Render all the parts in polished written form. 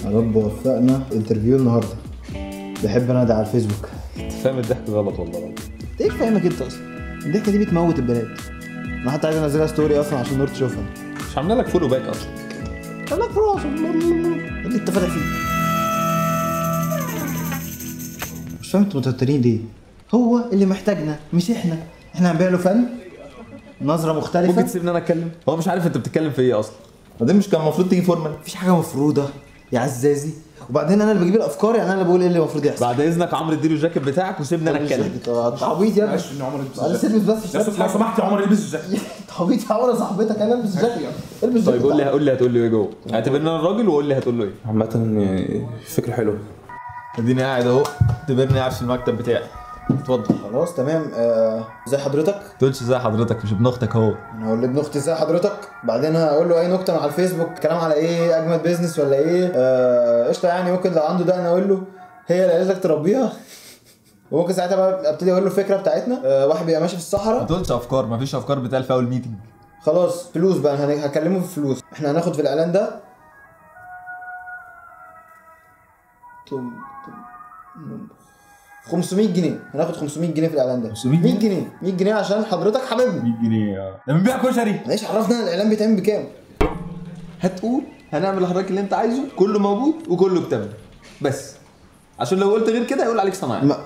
يا رب وفقنا انترفيو النهارده. بحب انادي على الفيسبوك. انت فاهم الضحك غلط والله. ايه فاهمك انت اصلا؟ الضحكه دي بتموت البنات. انا حتى عايز انزلها ستوري اصلا عشان نور تشوفها. مش عامله لك فولو باك اصلا. خلاك في راسك اللي انت فاتح فيه. مش فاهم انتوا متوترين ليه؟ هو اللي محتاجنا مش احنا. احنا هنبيع له فن نظره مختلفه. ممكن تسيبني انا اتكلم؟ هو مش عارف انت بتتكلم في ايه اصلا. وبعدين مش كان المفروض تيجي فورمال؟ مفيش حاجه مفروضه يا عزازي. وبعدين انا اللي بجيب الافكار، يعني انا اللي بقول ايه اللي المفروض يحصل. بعد اذنك عمرو اديله الجاكيت بتاعك وسيبني انا اتكلم. انت عبيط يا ابني. معلش ان عمر يلبس معلش البس بس لو سمحت يا عمر البس الجاكيت. انت عبيط يا عمر، صاحبتك انا البس جاكيت. البس طيب قول لي هتقول لي ايه جوه؟ اعتبرني انا الراجل وقول لي هتقول له ايه. عامة فكرة حلوة. اديني قاعد اهو، اعتبرني قاعد في المكتب بتاعي. اتفضل. خلاص تمام. ازي حضرتك؟ ما تقولش ازي حضرتك، مش ابن اختك اهو. انا هقول لابن اختي ازي حضرتك، بعدين هقول له اي نكته على الفيسبوك، كلام على ايه، اجمد بيزنس ولا ايه. قشطه يعني. ممكن لو عنده ده انا اقول له هي اللي قالت لك تربيها. وممكن ساعتها بقى ابتدي اقول له الفكره بتاعتنا. واحد بيبقى ماشي في ما الصحراء. تقولش افكار، مفيش افكار بتقال في اول ميتنج. خلاص فلوس بقى، هكلمه في فلوس. احنا هناخد في الاعلان ده 500 جنيه. هناخد 500 جنيه في الاعلان ده. 500 100 جنيه 100 جنيه عشان حضرتك حبيبنا. 100 جنيه ده بنبيع كشري. معلش عرفنا الاعلان بيتعمل بكام. هتقول هنعمل لحضرتك اللي انت عايزه، كله موجود وكله بتمن، بس عشان لو قلت غير كده هيقول عليك صنايعي. ما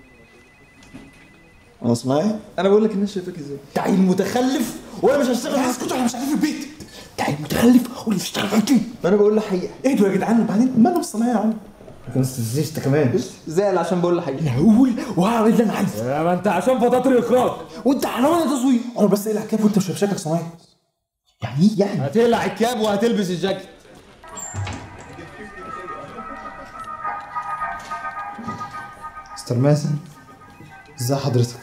انا صنايعي؟ انا بقول لك الناس شايفاك ازاي. تعيل متخلف وانا مش هشتغل. اسكت احنا مش قاعدين في البيت. تعيل متخلف واللي بيشتغل عندي. انا بقول له حقيقه. اهدوا يا جدعان وبعدين مالنا بالصنايعي يا عم. ما تستفزنيش انت كمان. زعل عشان بقول له حقيقة. هقول وهعمل اللي انا عايزه. ما انت عشان فطاطري اخراج. وانت حلوان يا تصوير. انا بس اقلع كاب وانت مش شكلك صنايعي. يعني ايه يعني؟ هتقلع الكاب وهتلبس الجاكيت. مستر مازن ازي حضرتك؟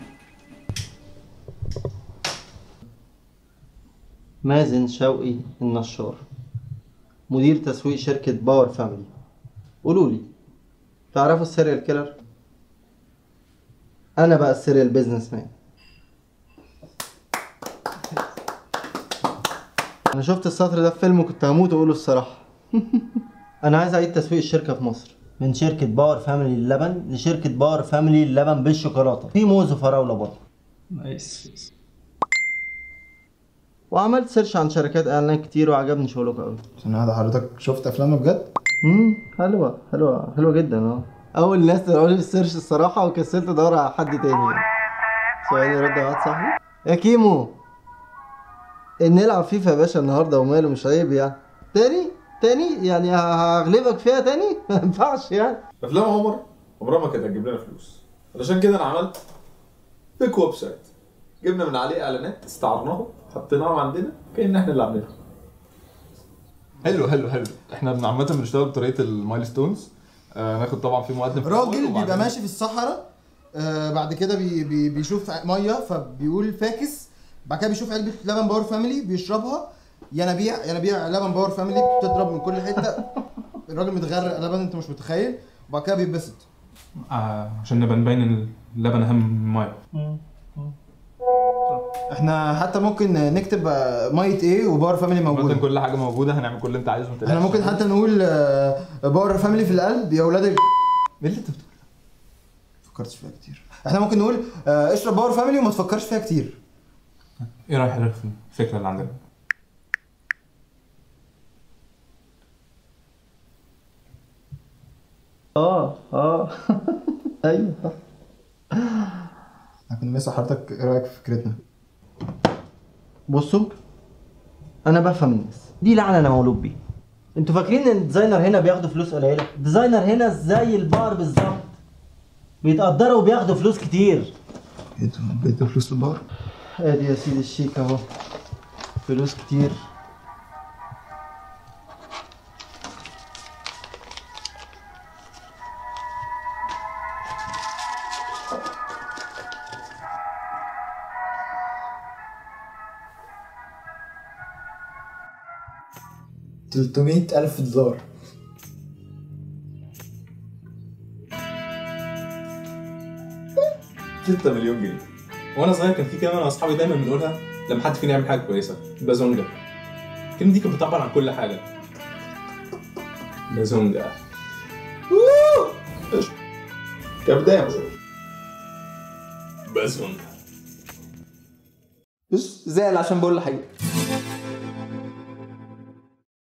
مازن شوقي النشار، مدير تسويق شركة باور فاميلي. قولوا لي، تعرفوا السيريال كيلر؟ أنا بقى السيريال بيزنس مان. أنا شفت السطر ده في فيلم وكنت هموت وأقوله الصراحة. أنا عايز أعيد تسويق الشركة في مصر، من شركة باور فاميلي اللبن لشركة باور فاميلي اللبن بالشوكولاتة، في موز وفراولة برضه. نايس. وعملت سيرش عن شركات اعلان كتير وعجبني شغلك قوي. عشان هذا حضرتك شفت افلامنا بجد؟ حلوه جدا. اول ناس تقول لي السيرش الصراحه وكسلت ادور على حد تاني يعني. سؤالي رد على واحد صاحبي يا كيمو، نلعب فيفا يا باشا النهارده وماله، مش عيب يعني. تاني يعني هغلبك فيها تاني. ما ينفعش يعني. افلام عمرها ما كانت هتجيب لنا فلوس، علشان كده انا عملت بيك ويب سايت، جبنا من عليه اعلانات، استعرناهم حطيناهم عندنا كأن احنا اللي عاملينهم. حلو. احنا عامة بنشتغل بطريقة المايلستونز. ناخد طبعا في مقدم في الأول راجل وبعدين- بيبقى ماشي في الصحراء. بعد كده بيشوف ميه فبيقول فاكس. بعد كده بيشوف علبه لبن باور فاميلي بيشربها. ينابيع لبن باور فاميلي بتضرب من كل حته. الراجل متغرق لبن انت مش متخيل. وبعد كده بيتبسط. عشان نبقى نبين ان اللبن اهم من الميه. احنا حتى ممكن نكتب ميه ايه وباور فاميلي عامة موجوده. كل حاجة موجودة، هنعمل كل اللي انت عايزه. احنا ممكن حتى نقول باور فاميلي في القلب يا اولاد ايه اللي انت بتقوله؟ فكرتش فيها كتير. احنا ممكن نقول اشرب باور فاميلي وما تفكرش فيها كتير. ايه رايك حضرتك في الفكره اللي عندنا؟ ايوه صح. احنا كنا بنسأل حضرتك ايه رايك في فكرتنا؟ بصوا، انا بفهم الناس دي، لعنه انا مولود بيها. انتوا فاكرين ان الديزاينر هنا بياخدوا فلوس قليله؟ الديزاينر هنا زي البار بالظبط، بيتقدروا وبياخدوا فلوس كتير. بيدوا فلوس للبار؟ ادي يا سيدي الشيك اهو، فلوس كتير. $300,000. 6 مليون جنيه. وانا صغير كان في كلمه انا واصحابي دايما بنقولها لما حد فينا يعمل حاجه كويسه، بازونجا. الكلمه دي كانت بتعبر عن كل حاجه. بازونجا. كبدايه مش بازونجا. بص زعل عشان بقول الحقيقه.